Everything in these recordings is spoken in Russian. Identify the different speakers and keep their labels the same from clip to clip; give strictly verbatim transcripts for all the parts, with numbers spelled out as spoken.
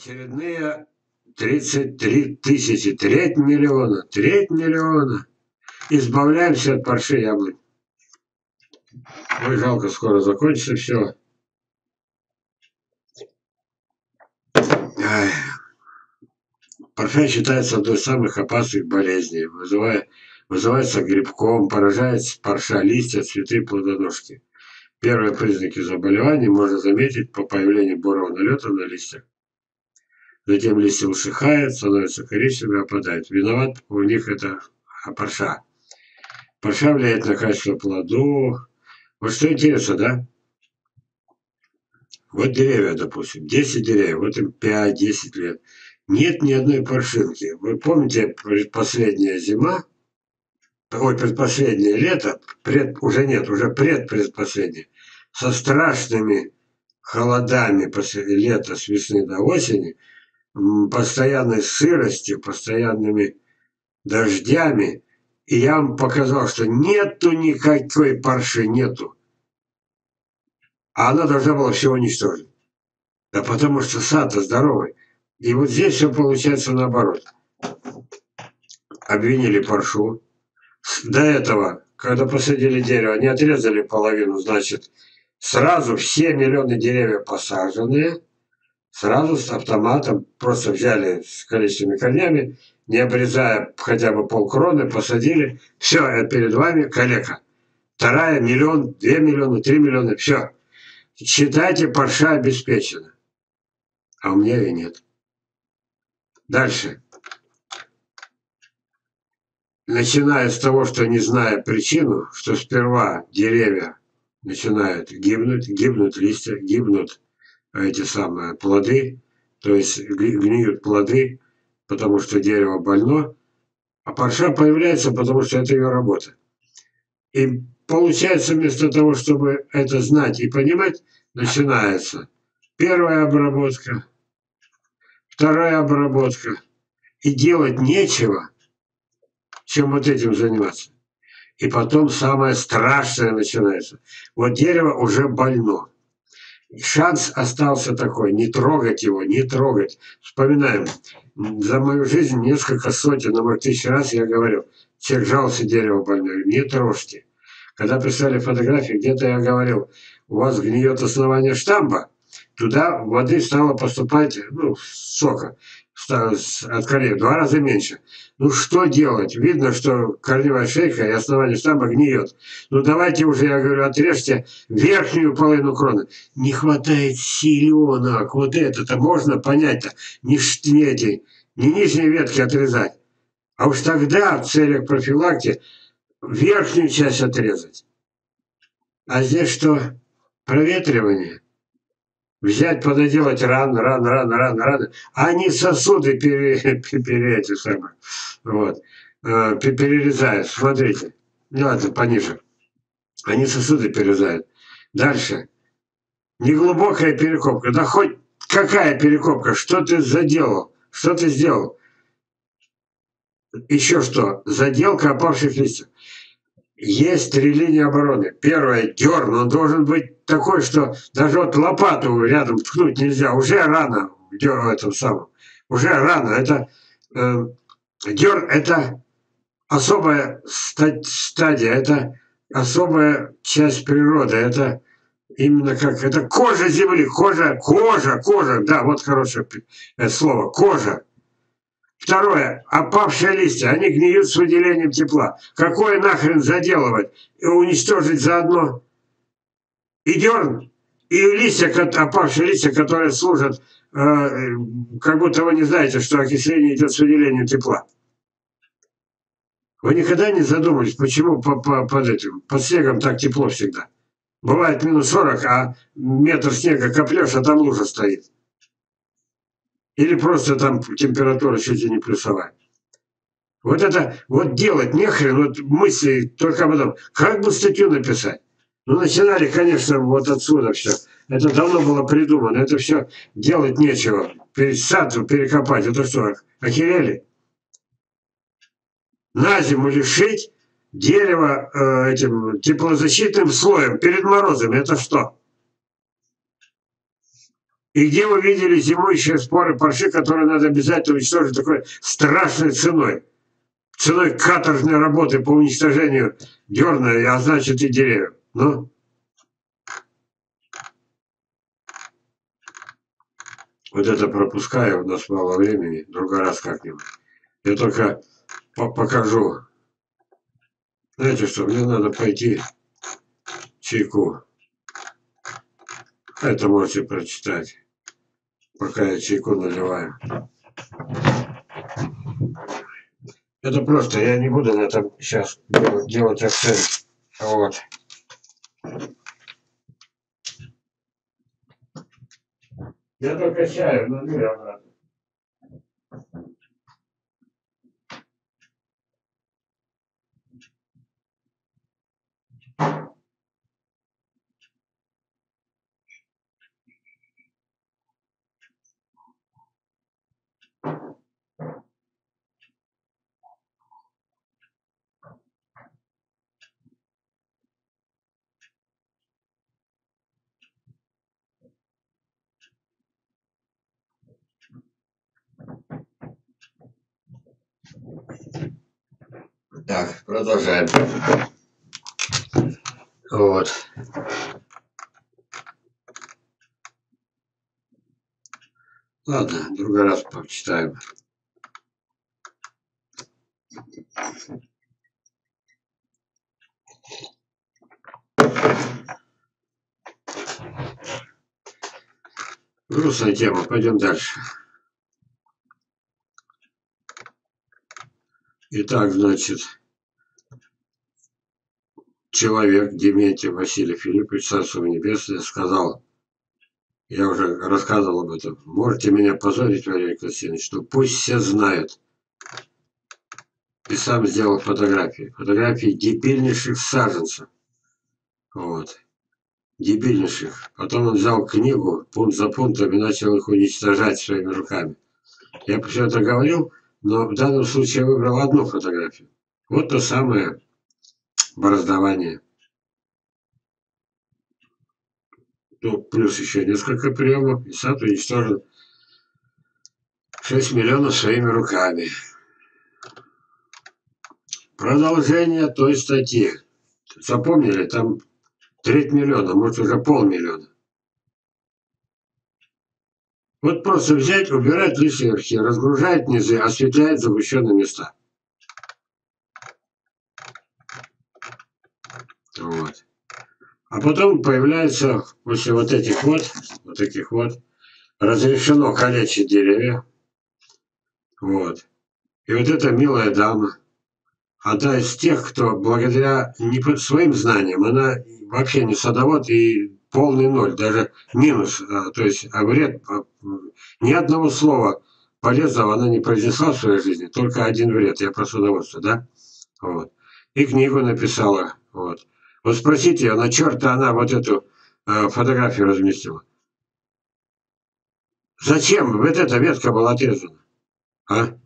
Speaker 1: Очередные тридцать три тысячи, треть миллиона, треть миллиона. Избавляемся от парши яблонь. Ой, жалко, скоро закончится все. Ай. Парша считается одной из самых опасных болезней. Вызывает, вызывается грибком, поражает парша листья, цветы, плодоножки. Первые признаки заболевания можно заметить по появлению бурого налета на листьях. Затем листья усыхают, становятся коричневыми и опадают. Виноват у них это парша. Парша влияет на качество плодов. Вот что интересно, да? Вот деревья, допустим, десять деревьев, вот им пять-десять лет. Нет ни одной паршинки. Вы помните, предпоследняя зима, ой, предпоследнее лето, пред, уже нет, уже предпредпоследнее, со страшными холодами после лета, с весны до осени, постоянной сыростью, постоянными дождями. И я вам показал, что нету никакой парши, нету. А она должна была все уничтожить. Да потому что сад-то здоровый. И вот здесь все получается наоборот. Обвинили паршу. До этого, когда посадили дерево, они отрезали половину, значит, сразу все миллионы деревьев посаженные, сразу с автоматом просто взяли с количественными корнями, не обрезая хотя бы полкроны, посадили. Все, перед вами калека. Вторая миллион, две миллиона, три миллиона, все. Считайте, парша обеспечена. А у меня ее нет. Дальше. Начиная с того, что не зная причину, что сперва деревья начинают гибнуть, гибнут листья, гибнут эти самые плоды, то есть гниют плоды, потому что дерево больно, а парша появляется, потому что это ее работа. И получается, вместо того, чтобы это знать и понимать, начинается первая обработка, вторая обработка, и делать нечего, чем вот этим заниматься. И потом самое страшное начинается. Вот дерево уже больно. Шанс остался такой, не трогать его, не трогать. Вспоминаем, за мою жизнь несколько сотен, а может тысяч раз я говорил, человек жался дерево больное, не трожьте. Когда прислали фотографии, где-то я говорил, у вас гниет основание штамба, туда воды стало поступать, ну, сока от корней в два раза меньше. Ну что делать? Видно, что корневая шейка и основание штамба гниет. Ну давайте уже, я говорю, отрежьте верхнюю половину кроны. Не хватает силенок. Вот это-то можно понять-то. Не, не эти, не нижние ветки отрезать. А уж тогда в целях профилактики верхнюю часть отрезать. А здесь что? Проветривание. Взять, пододелать рано, рано, рано, рано, рано, а не сосуды пере, пере, эти самые, вот, э, перерезают. Смотрите, ну ладно, пониже. Они сосуды перерезают. Дальше. Неглубокая перекопка. Да хоть какая перекопка? Что ты заделал? Что ты сделал? Еще что? Заделка опавших листьев. Есть три линии обороны. Первая, дерн, он должен быть такой, что даже вот лопату рядом ткнуть нельзя. Уже рано в этом самом. Уже рано. Это э, дерн, это особая стадия, это особая часть природы. Это именно как это кожа земли, кожа, кожа, кожа. Да, вот хорошее слово, кожа. Второе. Опавшие листья. Они гниют с выделением тепла. Какое нахрен заделывать и уничтожить заодно? И дерн, и листья, опавшие листья, которые служат, э, как будто вы не знаете, что окисление идет с выделением тепла. Вы никогда не задумывались, почему по, по, под этим, под снегом так тепло всегда? Бывает минус сорок, а метр снега коплешь, а там лужа стоит. Или просто там температура чуть ли не плюсовая. Вот это, вот делать нехрен, вот мысли только об этом. Как бы статью написать? Ну, начинали, конечно, вот отсюда все. Это давно было придумано. Это все делать нечего. Сад перекопать. Это что, охерели? На зиму лишить дерево э, этим теплозащитным слоем перед морозами. Это что? И где вы видели зимующие споры парши, которые надо обязательно уничтожить такой страшной ценой? Ценой каторжной работы по уничтожению дерна, а значит и деревьев. Ну? Вот это пропускаю, у нас мало времени, в другой раз как-нибудь. Я только по покажу. Знаете что, мне надо пойти чайку. Это можете прочитать, пока я чайку наливаю. Это просто, я не буду на этом сейчас делать, делать акцент. Вот. Я только чаю налью обратно. Так, продолжаем. Вот. Ладно, в другой раз почитаем. Грустная тема, пойдем дальше. Итак, значит, человек Дементьев Василий Филиппович, Царство Небесное, сказал, я уже рассказывал об этом, можете меня позорить, Валерий Константинович, что пусть все знают. И сам сделал фотографии. Фотографии дебильнейших саженцев. Вот. Дебильнейших. Потом он взял книгу, пункт за пунктом, и начал их уничтожать своими руками. Я все это говорил, но в данном случае я выбрал одну фотографию. Вот то самое бороздование. Ну, плюс еще несколько приемов, и сад уничтожен шесть миллионов своими руками. Продолжение той статьи. Запомнили, там треть миллиона, может уже полмиллиона. Вот просто взять, убирать лишние архи, разгружать низы, осветляет загущенные места. Вот. А потом появляется, после вот этих вот, вот таких вот, разрешено калечить деревья. Вот. И вот эта милая дама, одна из тех, кто благодаря не своим знаниям, она вообще не садовод и полный ноль, даже минус, то есть а вред, ни одного слова полезного она не произнесла в своей жизни, только один вред, я про садоводство, да? Вот. И книгу написала, вот. Вот спросите ее, на черта она вот эту э, фотографию разместила. Зачем вот эта ветка была отрезана? А?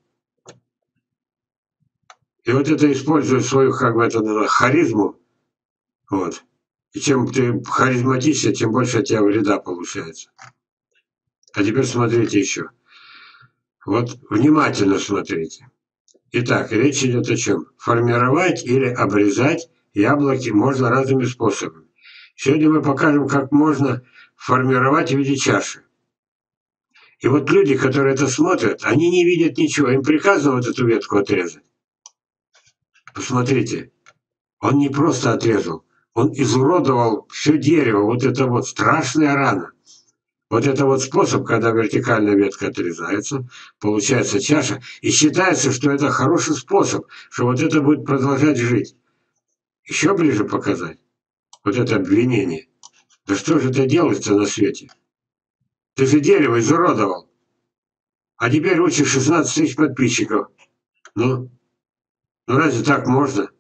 Speaker 1: И вот это использует свою, как бы это, харизму. Вот. И чем ты харизматичнее, тем больше от тебя вреда получается. А теперь смотрите еще. Вот внимательно смотрите. Итак, речь идет о чем? Формировать или обрезать яблоки можно разными способами. Сегодня мы покажем, как можно формировать в виде чаши. И вот люди, которые это смотрят, они не видят ничего. Им приказано вот эту ветку отрезать. Посмотрите. Он не просто отрезал. Он изуродовал все дерево. Вот это вот страшная рана. Вот это вот способ, когда вертикальная ветка отрезается, получается чаша. И считается, что это хороший способ, что вот это будет продолжать жить. Еще ближе показать. Вот это обвинение. Да что же это делается на свете? Ты же дерево изуродовал. А теперь учишь шестнадцать тысяч подписчиков. Ну, ну разве так можно?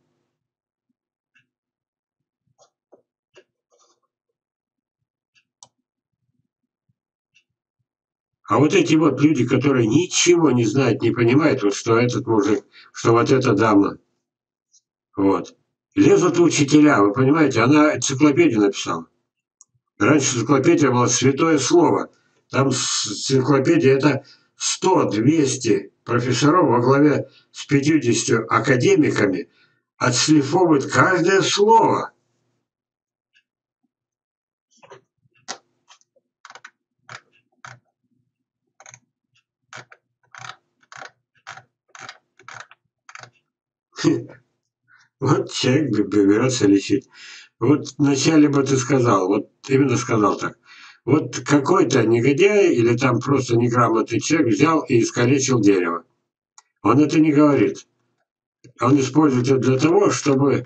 Speaker 1: А вот эти вот люди, которые ничего не знают, не понимают, вот что этот мужик, что вот эта дама, вот, лезут учителя, вы понимаете, она энциклопедию написала. Раньше энциклопедия была святое слово. Там энциклопедия это сто-двести профессоров во главе с пятьюдесятью академиками отшлифовывают каждое слово. Вот человек берется лечить. Вот вначале бы ты сказал, вот именно сказал так. Вот какой-то негодяй или там просто неграмотный человек взял и искалечил дерево. Он это не говорит. Он использует это для того, чтобы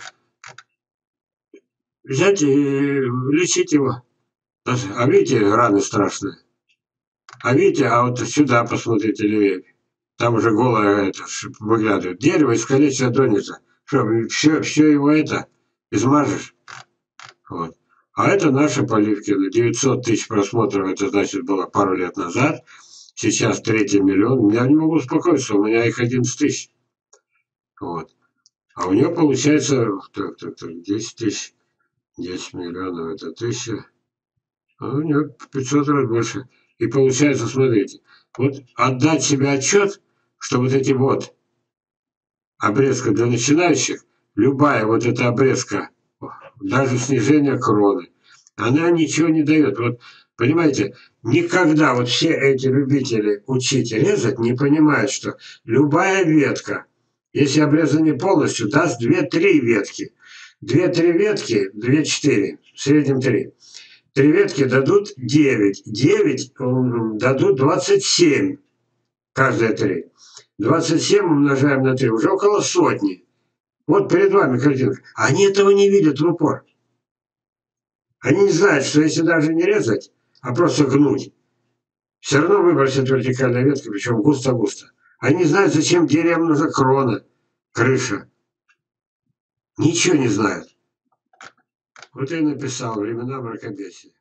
Speaker 1: взять и лечить его. А видите, раны страшные. А видите, а вот сюда посмотрите левее. Там уже голое это выглядывает. Дерево искалечено до нельзя. Что, все, все его это измажешь? Вот. А это наша Поливкина. девятьсот тысяч просмотров, это значит было пару лет назад. Сейчас третий миллион. Я не могу успокоиться, у меня их одиннадцать тысяч. Вот. А у нее получается так, так, так, десять тысяч. десять миллионов это тысяча. А у нее пятьсот раз больше. И получается, смотрите, вот отдать себе отчет, что вот эти вот обрезка для начинающих, любая вот эта обрезка, даже снижение кроны, она ничего не дает. Вот, понимаете, никогда вот все эти любители учить резать не понимают, что любая ветка, если обрезана не полностью, даст две-три ветки. две-три ветки, две-четыре, в среднем три. Три ветки дадут девять. девять дадут двадцать семь. Каждая три. двадцать семь умножаем на три, уже около сотни. Вот перед вами картинка. Они этого не видят в упор. Они не знают, что если даже не резать, а просто гнуть, все равно выбросят вертикальные ветки, причем густо-густо. Они не знают, зачем деревьям нужна крона, крыша. Ничего не знают. Вот я и написал «Времена мракобесия».